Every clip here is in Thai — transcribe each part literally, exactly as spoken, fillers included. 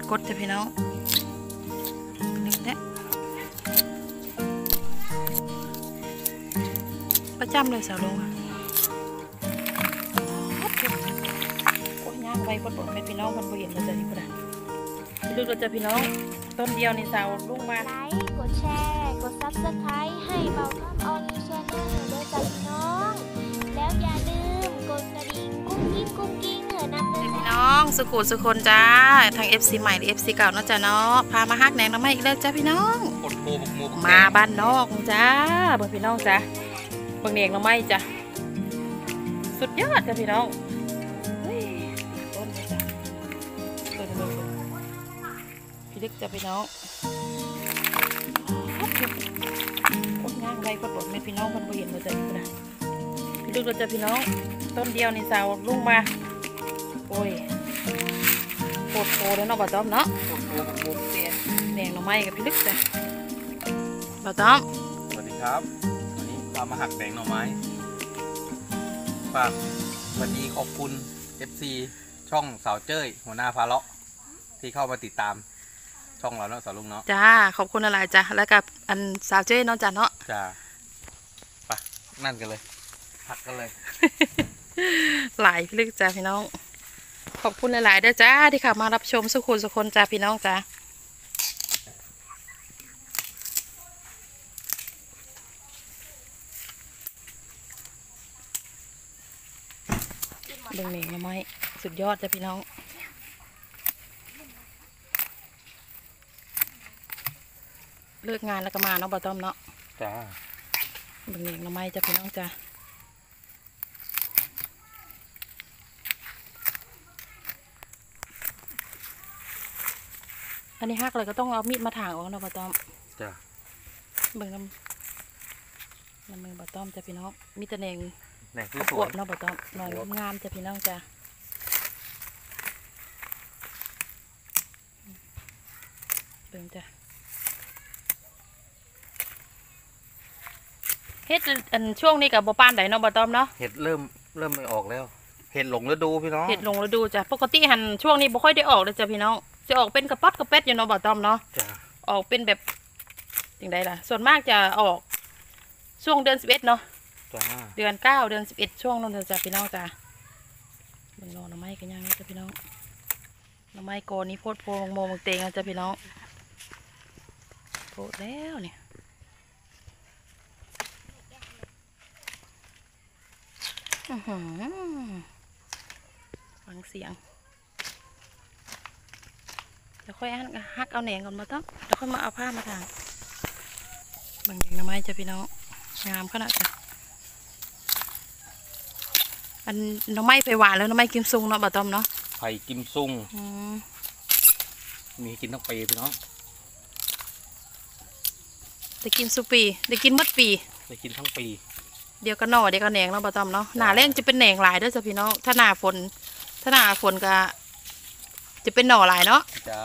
กดจ้ะพี่น้องนึกแท้ประจำเลยสาวลุงโอ้ยย่างไปปวดปวดเป็นพี่น้องมันบ่เห็นเลยจ้ะนี่ปะดูดูจ้ะพี่น้องต้นเดียวในสาวลุงมาไลค์กดแชร์กดซับสไครต์ให้เบาต้อมออนิวชาแนลด้วยจ้ะพี่น้องแล้วอย่าลืมกดกระดิ่งกุ้งกิ้งกุ้งกิ้งเหอะนะพี่น้องสุขุสุคนจ้าทาง เอฟ ซี ใหม่หรือ เอฟ ซี เก่าเนาะจ้ะเนาะพามาฮักแหนงน้ำไม่อีกแล้วจ้าพี่น้องมาบ้านนอกจ้าเบิ่งพี่น้องจ้าเบิ่งแหนงน้ำไม่จ้าสุดยอดจ้าพี่น้องต้นจ้าต้นเลยพี่ลึกจ้าพี่น้องคนงานใบกดบดไม่พี่น้องคนบ่เห็นเลยจ้าพี่ลึกจ้าพี่น้องต้นเดียวในสาวลุงมาโอ้ยโคตรโคแล้วเนาะบ่ต้อมเนาะโคตรโคบุกเสียแดงหน่อไม้กับพี่ลึกจ้ะบ่ต้อมสวัสดีครับวันนี้พามาหักแดงหน่อไม้ฝากสวัสดีขอบคุณ เอฟ ซี ช่องสาวเจ้ยหัวหน้าพาเลาะที่เข้ามาติดตามช่องเราเนาะสาวลุงเนาะจ้าขอบคุณอะไรจ้ะแล้วกับอันสาวเจ้ยเนาะจ้ะเนาะจ้าไปนั่นกันเลยหักกันเลยหลายพี่ลึกจ้าพี่น้องขอบคุณหลายๆด้วยจ้าที่เข้ามารับชมสุขุนสุคนจ้าพี่น้องจ้าเบิ่งเหน่งละไม้สุดยอดจ้าพี่น้องเลิกงานแล้วก็มาเนาะบ่ต้อมเนาะจ้าเบิ่งเหน่งละไม้จ้าพี่น้องจ้าอันนี้หักเลยก็ต้องเอามีดมาถางออกเนาะบ่ต้อมจ้ะเบิ่งน้ำน้ำมือบ่ต้อมจ้ะพี่น้องมีแต่แหนงแหนงที่สวยเนาะบ่ต้อมหน่อยงามจ้ะพี่น้องจ้ะเบิ่งจ้ะเฮ็ดอันช่วงนี้กับบ่ปานใดเนาะบ่ต้อมเนาะเห็ดเริ่มเริ่มไม่ออกแล้วเห็ดหลงฤดูพี่น้องเห็ดหลงฤดูจ้ะปกติหันช่วงนี้บ่ค่อยได้ออกเลยจ้ะพี่น้องจะออกเป็นกระป๊อดกระเป็ดอยู่เนาะบ่ต้อมเนาะออกเป็นแบบอย่างไรล่ะส่วนมากจะออกช่วงเดือนสิบเอ็ดเนาะเดือนเก้าเดือนสิบเอ็ดช่วงนั้นจ้ะพี่น้องจ้ะมันรอหน่อไม้กันยังไงจ้ะพี่น้องหน่อไม้โกนี้โพดโพงโมงเตงจ้ะพี่น้องโพดแล้วเนี่ยฟังเสียงเดี๋ยวค่อยฮักเอาแหนงก่อนมาต้องเดี๋ยวค่อยมาเอาผ้ามาทางบางอย่างหน่อไม้จ้ะพี่น้องงามขนาดจ้ะอันหน่อไม้ไผ่หวานแล้วหน่อไม้กิมซุงเนาะบ่ต้อมเนาะไผ่กิมซุงมีกินทั้งปีพี่น้องได้กินสุปีได้กินมัดปีได้กินทั้งปีเดี๋ยวก็หน่อเดี๋ยวก็แหนงเนาะบ่ต้อมเนาะหน้าแรงจะเป็นแหนงหลายด้วยจ้ะพี่น้องถ้าหน้าฝนถ้าหน้าฝนก็จะเป็นหน่อหลายเนาะจ้า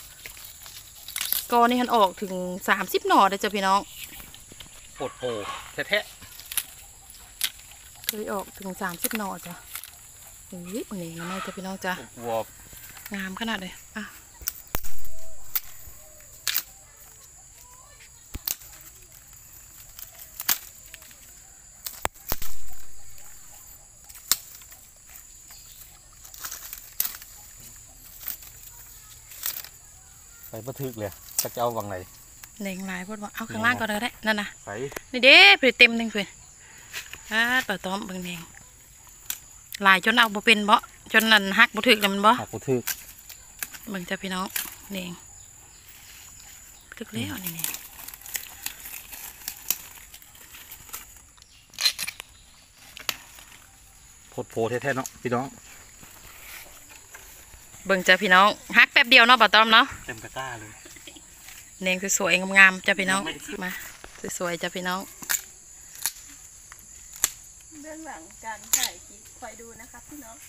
ก็นี่มันออกถึงสามสิบหน่อเลยจ้ะพี่น้องโผดโผแท้ๆเคยออกถึงสามสิบหน่อจ้ะเฮ้ยนี่ไม่จ้ะพี่น้องจ้ะงามขนาดเลยอ่ะไปบันทึกเลยจะจะเอาวังไหนแหนงลายพูดว่าเอาข้างล่างก่อนก็ได้นั่นนะไปนี่เด้เพื่อเต็มหนึ่งเพื่ออ่าปลาต้อมเบิ่งแหนงลายจนเอาบ่เป็นบ่จนนั่นหักบ่ถึกแล้วมันบ่หักบ่ถึกเบิ่งจ้ะพี่น้องแหนงถึกแล้วนี่โผดโผแท้ๆเนาะพี่น้องเบิ่งจ้ะพี่น้องฮักแป๊บเดียวเนาะบ่ต้อมเนาะเต็มกระต้าเลยแหนงสวยๆงามๆจ้ะพี่น้องมาสวยๆจ้ะพี่น้องเบื้องหลังการถ่ายคลิปคอยดูนะครับพี่น้อง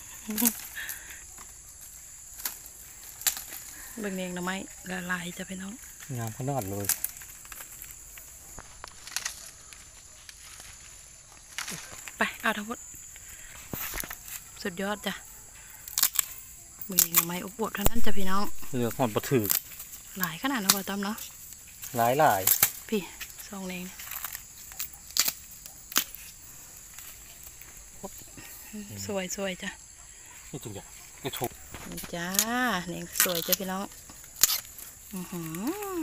เบิ่งแหนงหน่อไม้ละลายจ้ะพี่น้องงามขนาดเลยไปเอาทั้งหมดสุดยอดจ้ะมือหน่อไม้อบอวบเท่านั้นจ้ะพี่น้องเลือกหอดปลาถือหลายขนาดนะบ่ต้อมเนาะหลายหลายพี่ซองเองสวยสวยจ้ะนี่จริงจ้ะนี่ถูกนี่จ้าเน่งสวยจ้ะพี่น้องอือหือ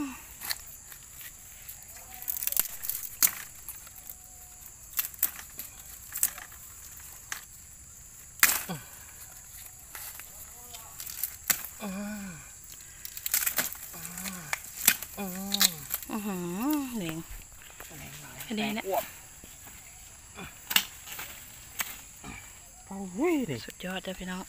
อือหือเน่งอันนี้เนี่ยโอ้ยนี่สุดยอดจ้ะพี่น้อง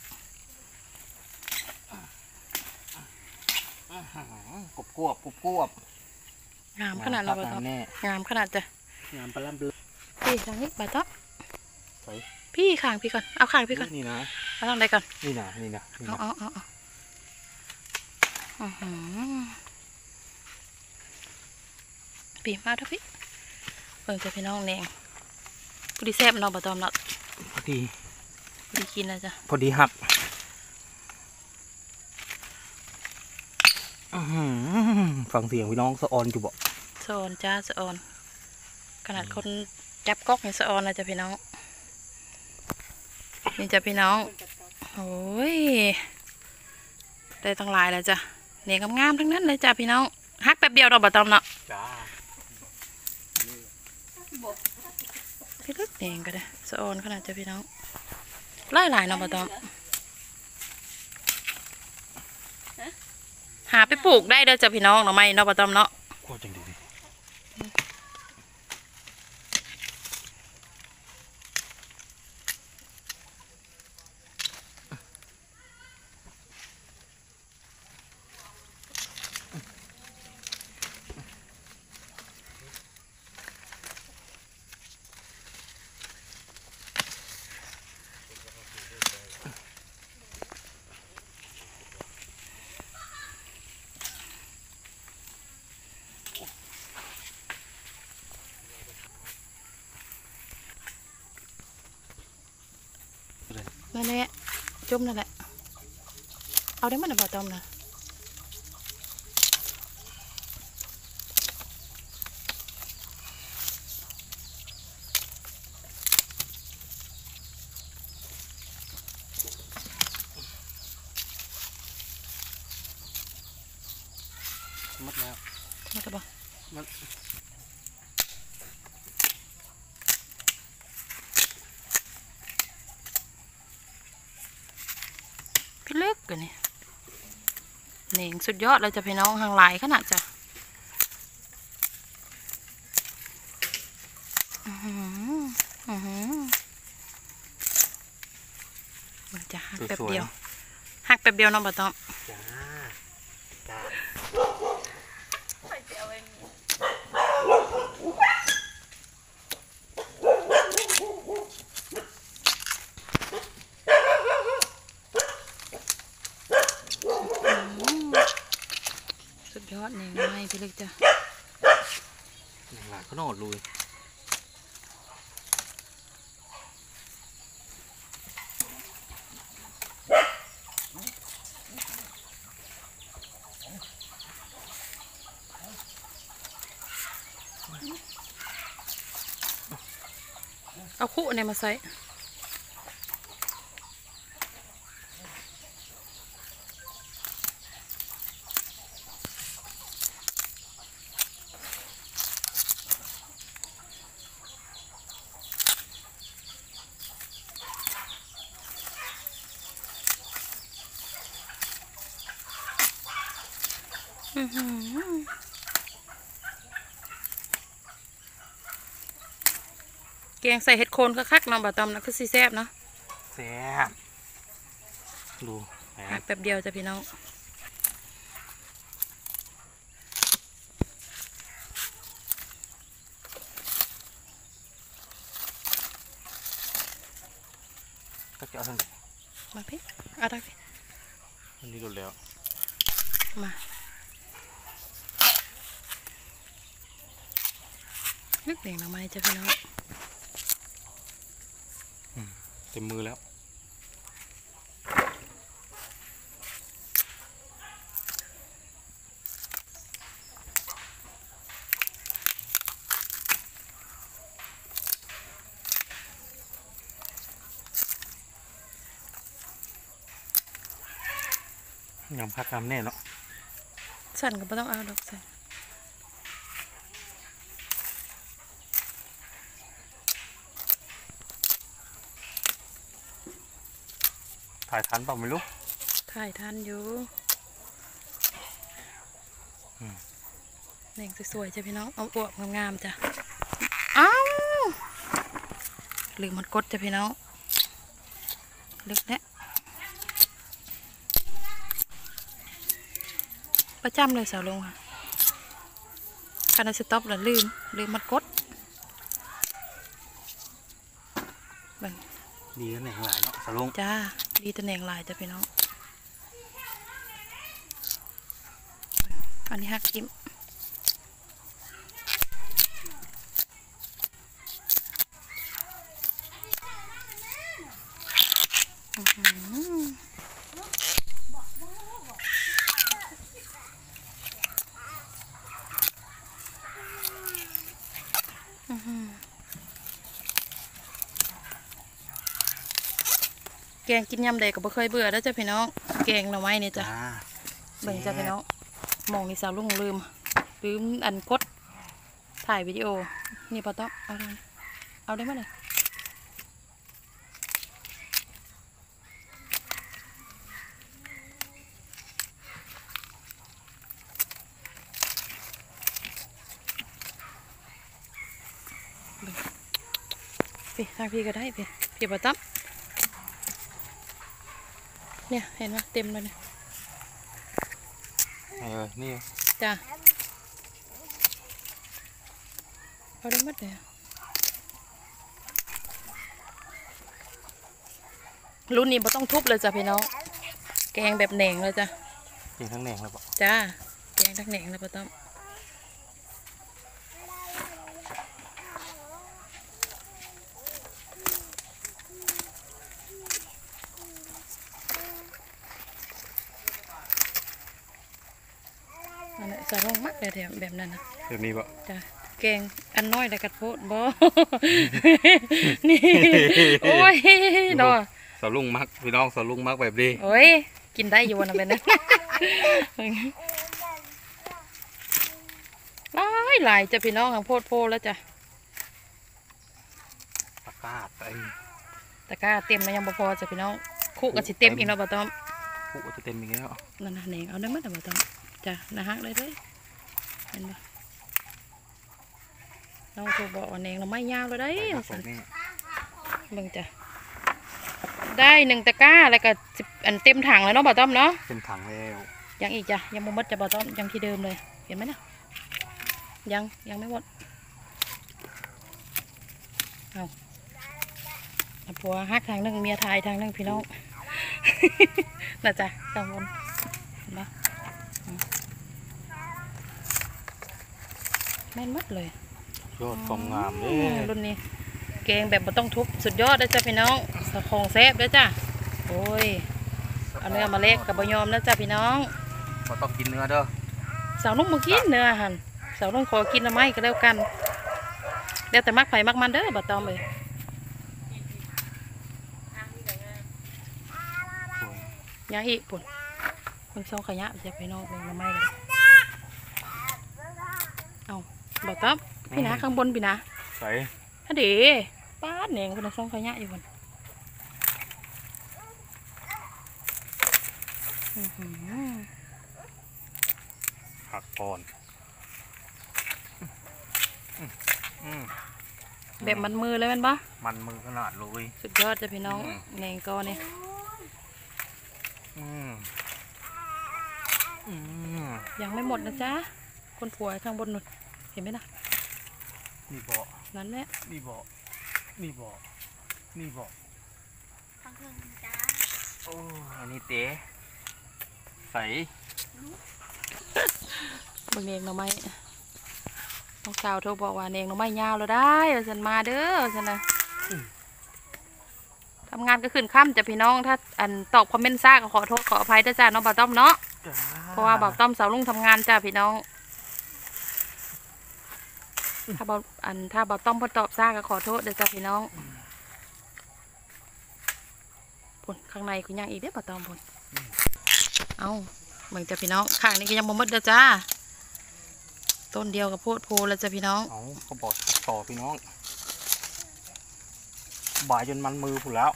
กบกวบกบกวบงามขนาดเราบ่ต้อมแน่งามขนาดจ้ะงามปลาล่ำดื้อพี่ทางนี้บ่ต้อมไปพี่ข้างพี่ก่อนเอาข้างพี่ก่อนนี่นะเอาทางใดก่อนนี่นะนี่นะนี่เอานะเอาเอาเอาอื้อหือปีมาเถอะพี่เบิ่งจ้ะพี่น้องแดงพอดีแซ่บเนาะบ่ต้อมเนาะพอดีพอดีกินแล้วจ้ะพอดีหักอื้อหือฟังเสียงพี่น้องสะออนอยู่บ่สะออนจ้าสะออนขนาดคนจับก๊อกยังสะออนนะจ้ะพี่น้องนี่จ้ะพี่น้องโอ้ยได้ตั้งหลายแล้วจ้ะเนี่ยงามๆทั้งนั้นเลยจ้ะพี่น้องฮักแป๊บเดียวเราบ่ต้อมเนาะจ้าพี่ลึกเองก็ได้สะออนขนาดจ้ะพี่น้องไล่หลายเนาะบ่ต้อมหาไปปลูกได้เด้อจ้ะพี่น้องเนาะไม่เนาะบ่ต้อมเนาะโคตรจังดีดิเลยนั่นแหละจุ่มนั่นแหละเอาได้มันน่ะบ่ต้อมนะหมดแล้วมาตะบ่หมดพี่ลึกกันนี่เหน่งสุดยอดเลยจ้ะพี่น้องห่างหลายขนาดจ้ะอือหืออือหือมันจะหักแป๊บเดียวหักแป๊บเดียวเน้องบ่ต้อมจ้าจ้าสุดยอดเหน่งไม่พี่ลึกจ้ะหนังหลายก็นอดลุยเอาคู่เนี่ยมาใส่อื้อหือแกงใส่เห็ดโคนคักๆเนาะบ่ต้อมนะคือสีแซ่บเนาะแซ่บดูแหมหักแป๊บเดียวจ้ะพี่น้องก็จะเอาทางไหนมาพี่เอาได้พี่อันนี้หลุดแล้วมานึกเด่งลงมาจ้ะพี่น้องเต็มมือแล้วยำพักน้ำแน่เนาะสั่นก็ไม่ต้องเอาดอกสั่นถ่ายทันเปล่าไม่รู้ถ่ายทันอยู่อืมแหน่งสวยๆจ้ะพี่น้องเอาอวบงามๆจ้ะอ้าวลืมมันกดจ้ะพี่น้องลึกแน่ประจำเลยสาวลงค่ะคานาสต็อปแล้วลืมลืมมันกดเบิ่งดีแล้วแหน่งหลายเนาะสลุงจ้าดีตะแหน่งลายจ้ะพี่น้องอันนี้ฮักกิมอื้อหืออื้อหือแกงกินยำใดก็บ่เคยเบื่อแล้วจ้ะพี่น้องแกงหน่อไม้นี่จ้ะจ้าเบิ่งจ้ะพี่น้องมองนี่สาวลุงลืมลืมอันกดถ่ายวิดีโอนี่ปะต๊อกเอาได้เอาได้ไหมเลยพี่ทางพี่ก็ได้พี่พี่ปะต๊อกเนี่ยเห็นไหมเต็มเลยเนี่ยเออนี่จ้ะเอาได้หมดเลยอะรุ่นนี้ไม่ต้องทุบเลยจ้ะพี่น้องแกงแบบแหน่งเลยจ้ะจริงทั้งแหน่งแล้วปะจ้าแกงทั้งแหน่งเลยป้าต้อมอันนั้นสารองมักเลยแถวแบบนั้นนะแบบนี้ปะจ้าแกงอันน้อยแต่กัดโพดบ่ นี่โอ้ยดอสลุงมักพี่น้องสลุงมักแบบนี้โอ้ยกินได้อยู่วันนั้นเป็นนะ หลายหลายจ้ะพี่น้องของโพดโพแล้วจ้ะปากกาไอ้ตะกร้าเต็มแล้วยังบ่พอจ้ะพี่น้องคู่กับสิเต็มอีกเนาะป้าต้อมผู้จะเต็มอีกแล้วนั่นนะแหนงเอาได้ไหมแต่ป้าต้อมจ้ะนะฮักเลยเลยเห็นปะน้องโทรบอกว่าแหนงเราไม่ยาวเลยได้ไปสั่นนี่เบิ่งจ้ะได้หนึ่งตะกร้าแล้วก็สิบอันเต็มถังแล้วเนาะป้าต้อมเนาะเป็นถังแล้วยังอีกจ้ะยังบ่หมดจ้ะป้าต้อมยังที่เดิมเลยเห็นไหมนะยังยังไม่หมดเอาเอาผัวฮักทางหนึงเมียทายทางหนึงพี่น้อง น่ะจ้ะกังวลเห็นปะอืมแม่นหมดเลยยอดความงามเลอืยมรุ่นนี้แกงแบบบ่ต้องทุบสุดยอดเลยจ้ะพี่น้องสะของแซ่บเลยจ้ะโอ้ยเอาเนื้อมาเล็กกับบะยอมนะจ้ะพี่น้องเราต้องกินเนื้อเด้อสาวนุ่มมากินเนื้อหันสาวนุ่มขอกินละไม้ก็แล้วกันแล้วแต่มักไผ่มักมันเด้อบ่ตอมเลยยาอีปุ่นคนส่งขยะจ้ะพี่น้องเป็นละไม้กันเอาบ่ตอมพี่นะข้างบนพี่นะใส่ถ้าเด๋ป้าดแหนงคนส่งขยะอยู่คนอื้อหือผักอ่อนอืมแบบมันมือเลยแมันปะมันมือขนาดเลยสุดยอดจ้ะพี่น้องอืมแหนงกอเนี่ยอืมอืมยังไม่หมดนะจ๊ะคนผัวข้างบนนู่นเห็นไหมนะนี่เบาะนั่นแหละนี่เบาะนี่เบาะนี่เบาะฟังเพลงจ้าโอ้อันนี้เต๋ใส่เบิ่งเองหน่อไม้น้องสาวโทรบอกว่าเองหน่อไม้ยาวแล้วได้ว่าฉันมาเด้อฉันนะทำงานก็ขึ้นค่ำจ้ะพี่น้องถ้าอันตอบคอมเมนต์ซ่าก็ขอโทษขออภัยด้วยจ้าน้องบ่าวต้อมเนาะจ้าเพราะว่าบ่าวต้อมสาวลุงทำงานจ้าพี่น้องถ้าบ่าวอันถ้าบ่าวต้อมพอตอบซ่าก็ขอโทษเด้อจ้าพี่น้องพุ่นข้างในคุณยังอีกเด้อบ่าวต้อมพุ่นเอาเบิ่งจ้ะพี่น้องข้างนี้ก็ยังบ่หมดเด้อจ้าต้นเดียวกับโพดโพแล้วจ้ะพี่น้องเอาเขาบอกต่อพี่น้องบ่ายจนมันมือผุแล้ว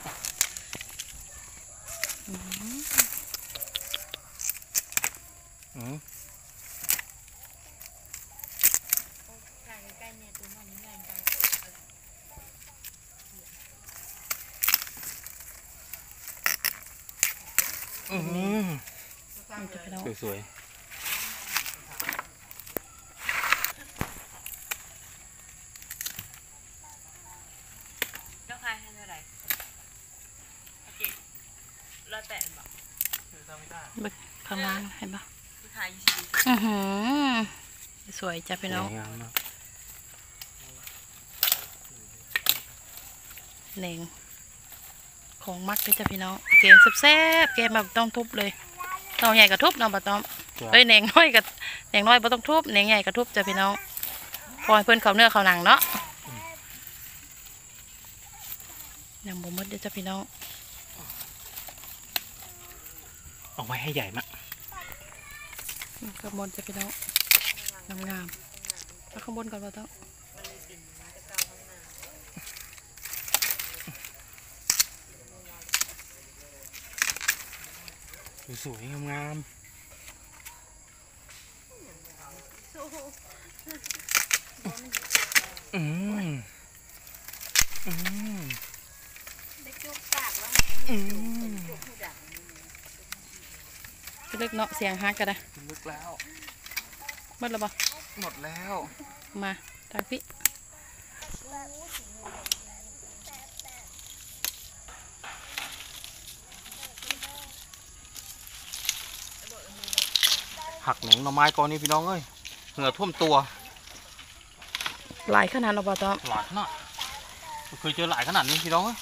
อืมอืมจ้ะพี่น้องสวยๆแล้วขายให้เท่าไหร่โอเคแล้วแต่บ่เบิ่งข้างล่างเห็นปะขายยี่สิบอือหือสวยจ้ะพี่น้องแหนงของมักเลยจ้ะพี่น้องแกงแซ่บๆแกงแบบต้องทุบเลยต้องใหญ่กระทุบเนาะบ่ต้องเอ้ยแหนงน้อยกับแหนงน้อยบ่ต้องทุบแหนงใหญ่กระทุบจ้ะพี่น้องปล่อยเพื่อนเขาเนื้อเขาหนังเนาะยังบ่หมดเด้อจ้ะพี่น้องเอาไว้ให้ใหญ่มากข้างบนจะพี่น้องงามๆแล้วข้างบนก่อนบ่ต้องสวยๆงามๆอืมอืมอืมลึกเนาะเสียงฮักกันนะลึกแล้วหมดแล้วบ่หมดแล้วมาทางพี่หักแหนงหน่อไม้ก่อนนี่พี่น้องเอ้ยเหงื่อท่วมตัวหลายขนาดเราบ่ต้องหลายขนาดเคยเจอหลายขนาดนี้พี่น้องเอ้ย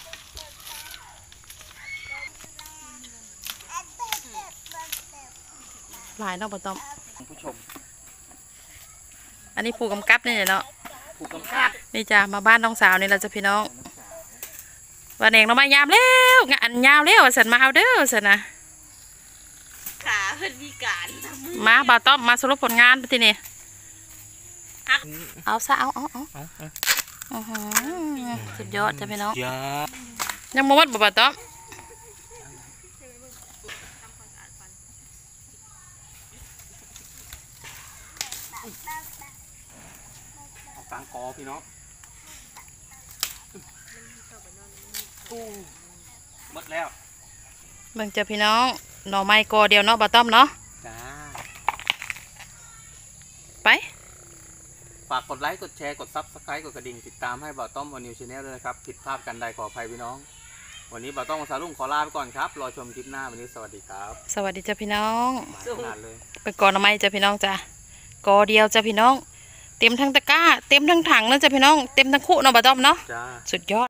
หลายเนาะบ่ต้องคุณผู้ชมอันนี้ผู้กำกับนี่เนาะผู้กำกับนี่จ้ามาบ้านน้องสาวนี่เราจะพี่น้องวันเองเรามายามแล้วงานยาวแล้วสันมาเอาเด้อสันนะขาเพิ่นมีการมาบ่าวต้อมมาสรุปผลงานไปทีนี่เอาซะเอาเอาเอาเอาเอาอื้อหือสุดยอดจ้ะพี่น้องยายังบ่หมดบ่บ่าวต้อมเอากลางกอพี่น้องตู้หมดแล้วเบิ่งจ้ะพี่น้องหน่อไม้กอเดียวเนาะบ่าวต้อมเนาะจ้าไปฝากกดไลค์กดแชร์กดซับสไครต์กดกระดิ่งติดตามให้บ่าวต้อมอนิวชาแนลด้วยนะครับผิดพลาดกันใดขออภัยพี่น้อง วันนี้บ่าวต้อมกับสาวลุงขอลาไปก่อนครับรอชมคลิปหน้าวันนี้สวัสดีครับสวัสดีจ้ะพี่น้องมาขนาดเลยไปกอหน่อไม้จ้ะพี่น้องจ้ะกอเดียวจ้ะพี่น้อง เต็มทั้งตะกร้าเต็มทั้งถังแล้วจ้ะพี่น้องเต็มทั้งคู่เนาะบ่าวต้อมเนาะจ้าสุดยอด